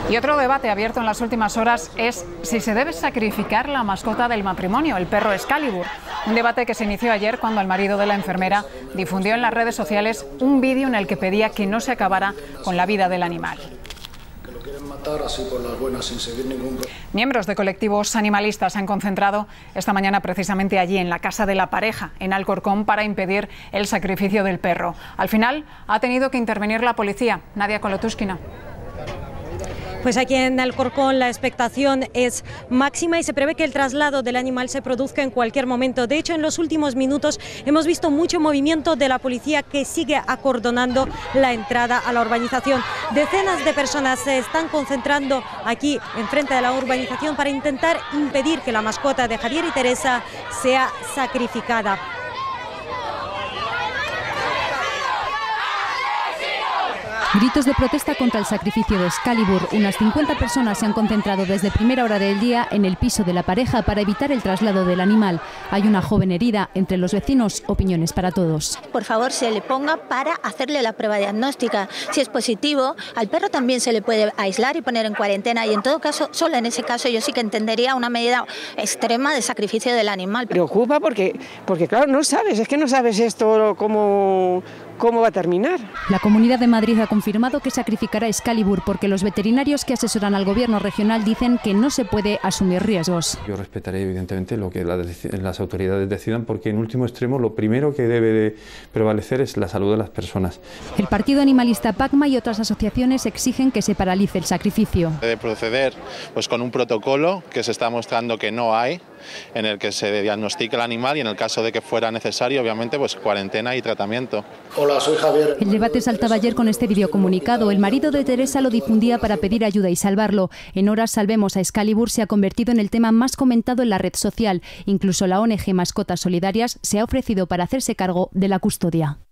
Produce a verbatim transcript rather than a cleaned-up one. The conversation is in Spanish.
Y otro debate abierto en las últimas horas es si se debe sacrificar la mascota del matrimonio, el perro Excalibur. Un debate que se inició ayer cuando el marido de la enfermera difundió en las redes sociales un vídeo en el que pedía que no se acabara con la vida del animal. Que lo quieren matar así por las buenas sin seguir ningún... Miembros de colectivos animalistas se han concentrado esta mañana precisamente allí, en la casa de la pareja, en Alcorcón, para impedir el sacrificio del perro. Al final ha tenido que intervenir la policía. Nadia Kolotushkina. Pues aquí en Alcorcón la expectación es máxima y se prevé que el traslado del animal se produzca en cualquier momento. De hecho, en los últimos minutos hemos visto mucho movimiento de la policía que sigue acordonando la entrada a la urbanización. Decenas de personas se están concentrando aquí enfrente de la urbanización para intentar impedir que la mascota de Javier y Teresa sea sacrificada. Gritos de protesta contra el sacrificio de Excalibur. Unas cincuenta personas se han concentrado desde primera hora del día en el piso de la pareja para evitar el traslado del animal. Hay una joven herida. Entre los vecinos, opiniones para todos. Por favor, se le ponga para hacerle la prueba diagnóstica. Si es positivo, al perro también se le puede aislar y poner en cuarentena. Y en todo caso, solo en ese caso, yo sí que entendería una medida extrema de sacrificio del animal. Preocupa porque, porque claro, no sabes, es que no sabes esto cómo... ¿Cómo va a terminar? La Comunidad de Madrid ha confirmado que sacrificará Excalibur porque los veterinarios que asesoran al gobierno regional dicen que no se puede asumir riesgos. Yo respetaré evidentemente lo que las autoridades decidan, porque en último extremo lo primero que debe de prevalecer es la salud de las personas. El partido animalista PACMA y otras asociaciones exigen que se paralice el sacrificio. Debe proceder pues, con un protocolo que se está mostrando que no hay, en el que se diagnostique el animal y en el caso de que fuera necesario, obviamente, pues cuarentena y tratamiento. Hola, soy Javier. El debate saltaba ayer con este videocomunicado. El marido de Teresa lo difundía para pedir ayuda y salvarlo. En horas Salvemos a Excalibur se ha convertido en el tema más comentado en la red social. Incluso la O N G Mascotas Solidarias se ha ofrecido para hacerse cargo de la custodia.